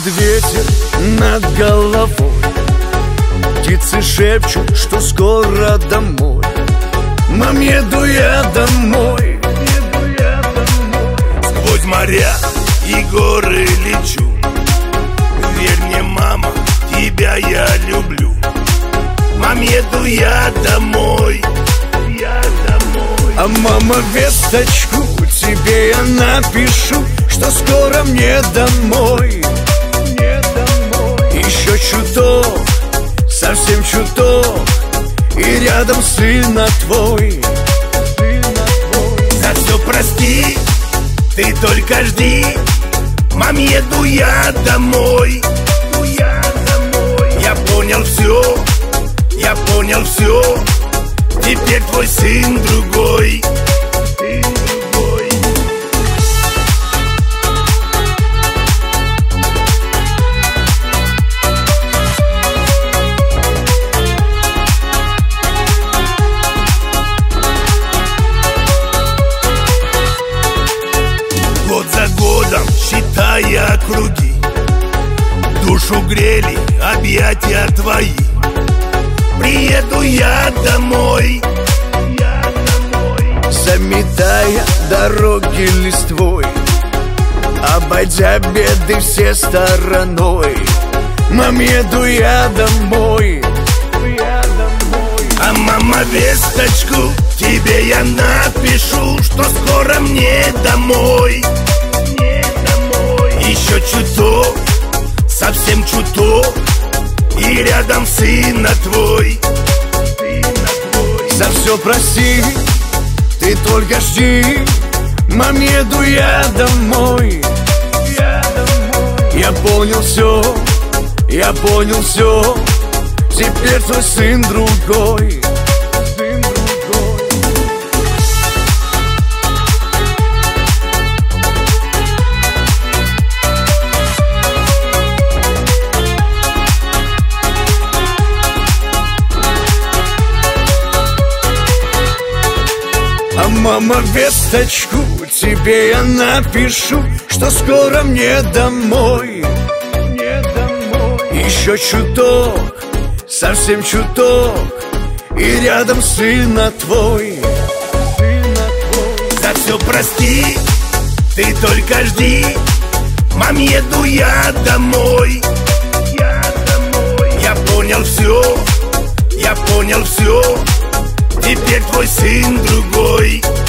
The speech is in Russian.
ветер над головой, птицы шепчут, что скоро домой. Мам, еду я домой. Сквозь моря и горы лечу. Верь мне, мама, тебя я люблю. Мам, еду я домой. А мама, весточку тебе я напишу, что скоро мне домой. Еще чуток, совсем чуток, и рядом сына твой. За все прости, ты только жди. Мам, еду я домой. Я понял все, я понял все. Теперь твой сын другой. Год за годом, считая круги, душу грели объятия твои. Приеду я домой. Заметая дороги листвой, обойдя беды все стороной. Мам, еду я домой. А мама, весточку тебе я напишу, что скоро мне домой. Еще чуток, совсем чуток, и рядом сына твой. За все прости, ты только жди. Мам, еду я домой. Я понял все, я понял все. Теперь твой сын другой. А мама, весточку тебе я напишу, что скоро мне домой. Еще чуток, совсем чуток, и рядом сына твой. За все прости, ты только жди. Мам, еду я домой. Я понял все, я понял все. Теперь твой сын другой.